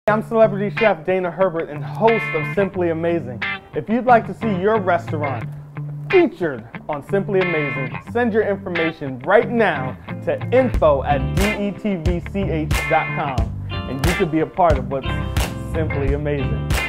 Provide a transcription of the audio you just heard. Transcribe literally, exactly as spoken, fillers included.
I'm celebrity chef Dana Herbert and host of Simply Amazing. If you'd like to see your restaurant featured on Simply Amazing, send your information right now to info at detvch dot com and you could be a part of what's Simply Amazing.